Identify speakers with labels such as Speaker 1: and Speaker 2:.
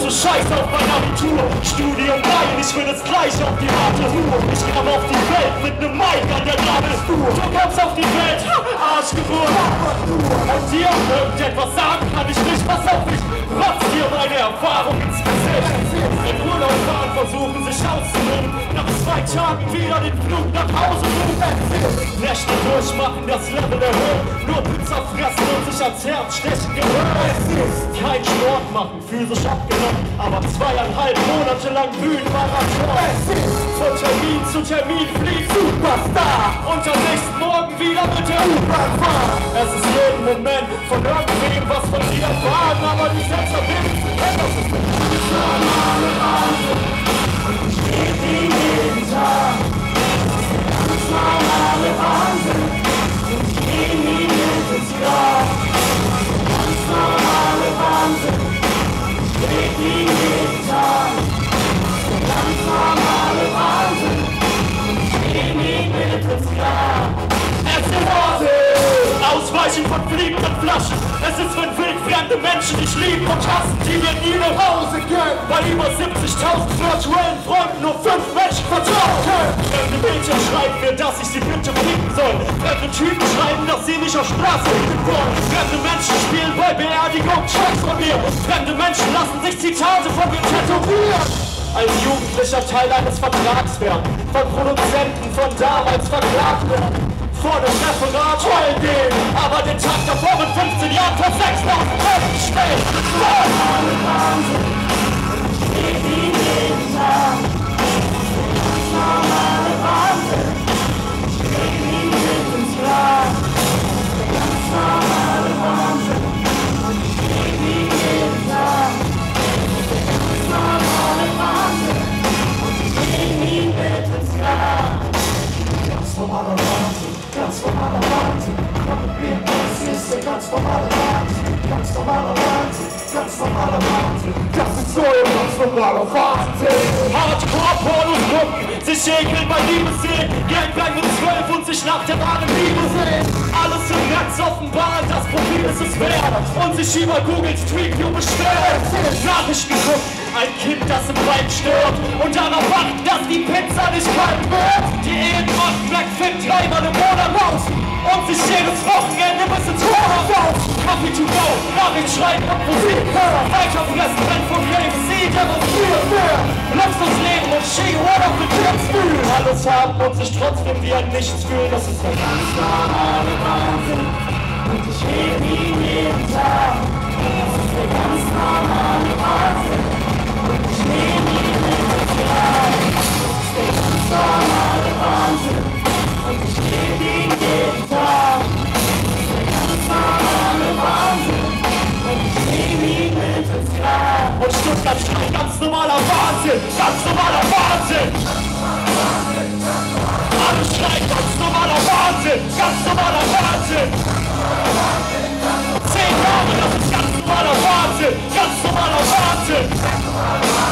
Speaker 1: so scheiß auf mein Abitur. Studium rein, ich will es gleich auf die harte Ruhe. Ich kam auf die Welt mit nem Mic an der Nabelspur. Du kommst auf die Welt, Arschgeburt. Und dir irgendetwas sagen kann ich nicht, pass auf, ich rotz dir meine Erfahrung ins Gesicht. Im Urlaub fahren, versuchen sich auszunehmen. Nach 2 Tagen wieder den Flug nach Hause rufen. Nächte durchmachen, das Level erhöhen. Nur Pizza fressen und sich ans Herz stechen gewöhnt. Kein Sport machen, physisch abgenommen, aber 2,5 Monate lang Bühnenmarathon. Von Termin zu Termin fliegt Superstar. Und am nächsten Morgen wieder mit der U-Bahn fahren. Es ist jeden Moment von irgendwem was von dir erfahren, aber die Selbstverbindung, das ist nicht das normale Wahnsinn. Und ich lebe ihn jeden Tag. Das ist der ganz normale Wahnsinn. Und ich lebe ihn ins Grab. Das ist der ganz normale Wahnsinn. Ich lebe ihn jeden Tag. Das ist der ganz normale Wahnsinn. Und ich lebe ihn ins Grab. Es ist Wahnsinn! Ausweichen von fliegenden Flaschen. Es ist, wenn wildfremde Menschen dich lieben und hassen, die wir nie nach Hause gehen. Bei über 70.000 virtuellen Freunden nur 5 Menschen vertrauen können. Fremde Mädchen schreiben mir, dass ich sie bitte fliegen soll. Fremde Typen schreiben, dass sie mich auf Straße finden wollen. Fremde Menschen spielen bei Beerdigung Tracks von mir. Fremde Menschen lassen sich Zitate von mir tätowieren. Als Jugendlicher Teil eines Vertrags werden, von Produzenten von damals verklagt werden. Vor dem Referat heulen gehen, aber den Tag davor mit 15 Jahren vor 6.000 Leuten stehen. Normale Wahnsinn, ich lebe ihn jeden Tag. Das normale Wahnsinn, ich lebe ihn ins Grab. Der ganz normale Wahnsinn, und ich lebe ihn jeden Tag. Der ganz normale Wahnsinn, und ich lebe ihn ins Grab. Ganz normaler Wahnsinn. Ganz normaler Wahnsinn, komm mit mir, das ist der ganz normale Wahnsinn. Ganz normaler Wahnsinn, ganz normaler Wahnsinn. Das ist so ein ganz normaler Wahnsinn. Hardcore-Pornos-Gruppen, sich ekeln bei Liebesszenen. Gangbang mit 12 und sich nach der Bahn im Liebe sehen. Alles im Netz offenbar, das Profil ist es wert. Und sich über Google Street View beschwert. Nachrichten gucken, ein Kind, das im Wald stirbt. Und darauf warten, dass die Pizza nicht kalt wird. Die Ehen macht Blackfit 3-mal im Monat raus. Und sich jedes Wochenende bis ins Horror raus. Coffee to go, Nachricht schreiben und Musik hören. Weiter fressen, wenn von KFC demonstriert wird. Luxusleben und Ski-Urlaub mit Kitzbühel. Alles haben und sich trotzdem wie ein Nichts fühlen. Das ist der ganz normale Wahnsinn. Und ich lebe ihn jeden Tag. Das ist der ganz normale Wahnsinn. Und ich lebe ihn ins Grab. Das ist der ganz normale Wahnsinn. Und ich lebe ihn jeden Tag. Das ist der ganz normale Wahnsinn. Und ich lebe ihn ins Grab. Und Stuttgart schreit ganz normaler Wahnsinn. Ganz normaler Wahnsinn. Alle schreien ganz normaler Wahnsinn. Ganz normaler Wahnsinn. 10 Jahre, das ist ganz normaler Wahnsinn. Ganz normaler Wahnsinn.